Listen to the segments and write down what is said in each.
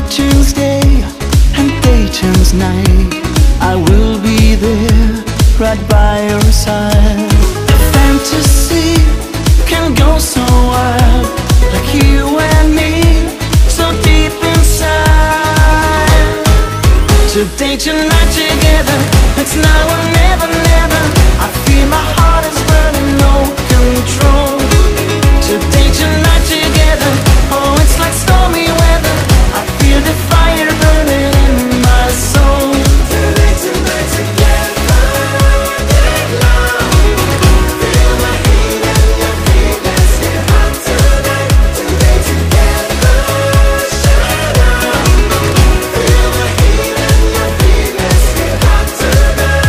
Tunes day and Dayton's night, I will be there right by your side. A fantasy can go so wild, like you and me, so deep inside. Today, tonight, together, it's now or never, never. I feel my heart is burning, no control. Today, tonight, together, oh, it's like stormy weather. I feel the fire burning in my soul. Today, tonight, together, get loud. Feel my heat and your feet, let's get hot tonight. Today, together, shout out. Feel my heat and your feet, let's get hot tonight.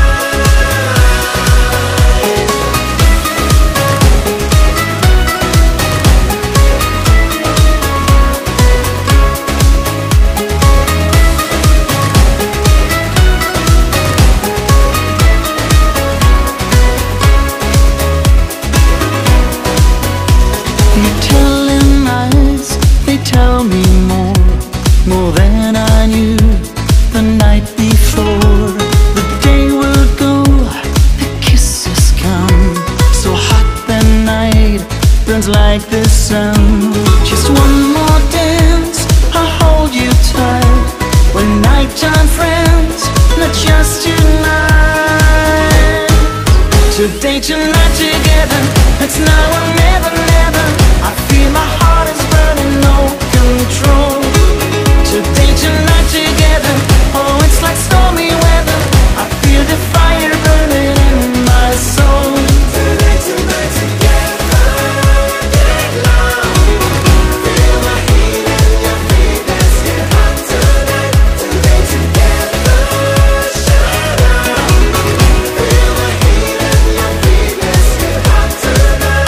You're telling lies, they tell me more than I knew the night before. The day will go, the kisses come, so hot the night burns like the sun. Just one more dance, I'll hold you tight. We're nighttime friends, not just tonight. Today, tonight, together, it's now or never, never. I feel my heart is burning, no control. Today, tonight, together, oh, it's like stormy weather. I feel the fire burning in my soul. Today, tonight, together, get loud. Feel my heat and your feet, let's get hot tonight. Today, together, shout out. Feel my heat and your feet, let's get hot tonight.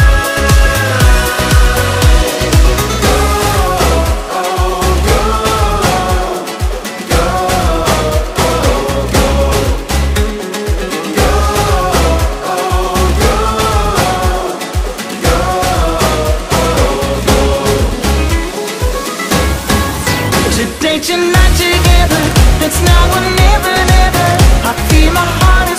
Today, tonight, together, it's now or never, never. I feel my heart